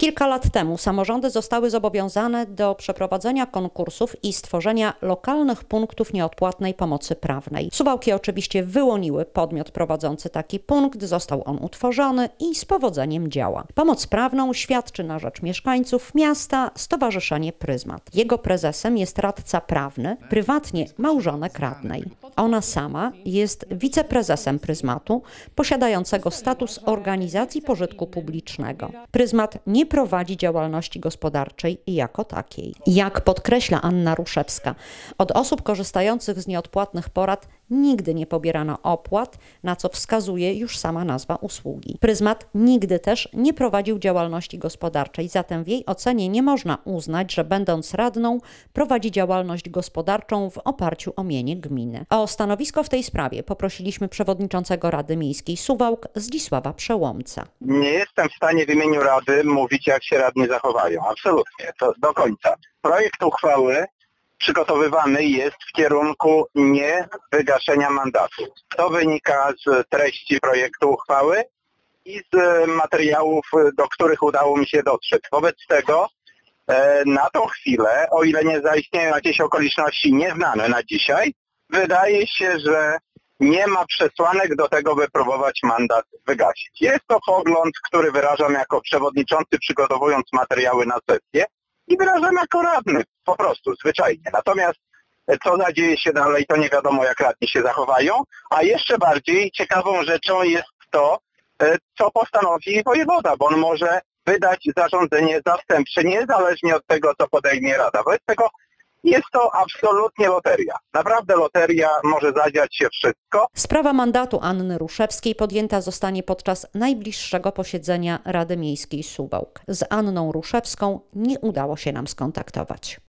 Kilka lat temu samorządy zostały zobowiązane do przeprowadzenia konkursów i stworzenia lokalnych punktów nieodpłatnej pomocy prawnej. Suwałki oczywiście wyłoniły podmiot prowadzący taki punkt, został on utworzony i z powodzeniem działa. Pomoc prawną świadczy na rzecz mieszkańców miasta Stowarzyszenie Pryzmat. Jego prezesem jest radca prawny, prywatnie małżonek radnej. Ona sama jest wiceprezesem Pryzmatu, posiadającego status organizacji pożytku publicznego. Pryzmat nie prowadzi działalności gospodarczej jako takiej. Jak podkreśla Anna Ruszewska, od osób korzystających z nieodpłatnych porad nigdy nie pobierano opłat, na co wskazuje już sama nazwa usługi. Pryzmat nigdy też nie prowadził działalności gospodarczej, zatem w jej ocenie nie można uznać, że będąc radną prowadzi działalność gospodarczą w oparciu o mienie gminy. O stanowisko w tej sprawie poprosiliśmy przewodniczącego Rady Miejskiej Suwałk Zdzisława Przełomca. Nie jestem w stanie w imieniu Rady mówić, jak się radni zachowają. Absolutnie, to do końca. Projekt uchwały przygotowywany jest w kierunku nie wygaszenia mandatu. To wynika z treści projektu uchwały i z materiałów, do których udało mi się dotrzeć. Wobec tego na tą chwilę, o ile nie zaistnieją jakieś okoliczności nieznane na dzisiaj, wydaje się, że nie ma przesłanek do tego, by próbować mandat wygasić. Jest to pogląd, który wyrażam jako przewodniczący, przygotowując materiały na sesję i wyrażam jako radny, po prostu, zwyczajnie. Natomiast co zadzieje się dalej, to nie wiadomo, jak radni się zachowają, a jeszcze bardziej ciekawą rzeczą jest to, co postanowi wojewoda, bo on może wydać zarządzenie zastępcze, niezależnie od tego, co podejmie Rada. Wobec tego jest to absolutnie loteria. Naprawdę loteria, może zadziać się wszystko. Sprawa mandatu Anny Ruszewskiej podjęta zostanie podczas najbliższego posiedzenia Rady Miejskiej Suwałk. Z Anną Ruszewską nie udało się nam skontaktować.